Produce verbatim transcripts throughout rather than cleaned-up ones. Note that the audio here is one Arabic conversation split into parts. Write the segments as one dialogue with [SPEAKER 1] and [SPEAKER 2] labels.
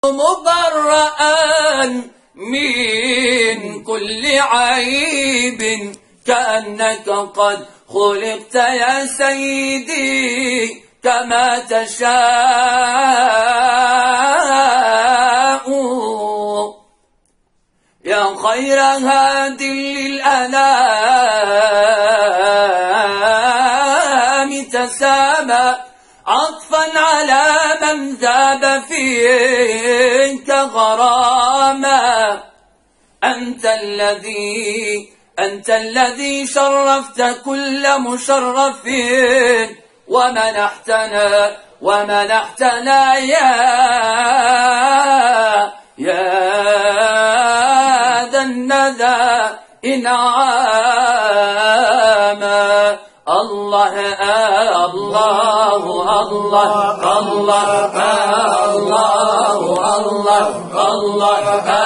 [SPEAKER 1] مبرأ من كل عيب كأنك قد خلقت يا سيدي كما تشاء يا خير هاد للأنام تسامى عطفا على من ذاب فيك غراما أنت الذي أنت الذي شرفت كل مشرف ومنحتنا ومنحتنا يا يا ذا الندى إنعاما الله الله الله الله الله الله الله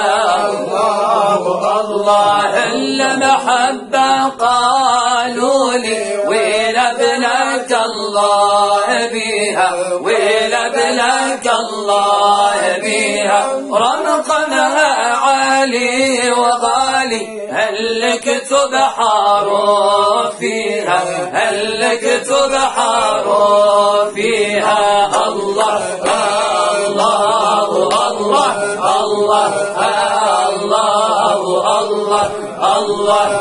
[SPEAKER 1] الله المحبة قالوا لي ويل ابنك الله بها ويل ابنك الله بها رمقنا عالي وغالي هل لك تبحر فيها هل لك تبحر فيها الله الله الله الله الله الله الله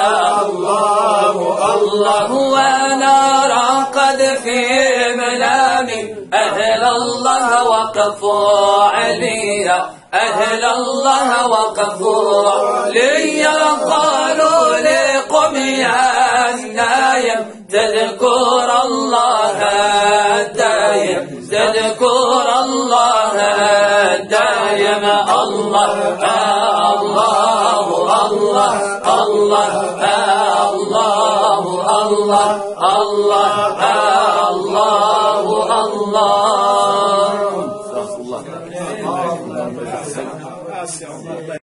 [SPEAKER 1] الله وانا راقد في منامي أهل الله وقفوا عليا أهل الله وقفوا لي قالوا لي قم يا النايم تذكر الله دايم تذكر الله دايم الله الله الله الله الله الله الله الله الله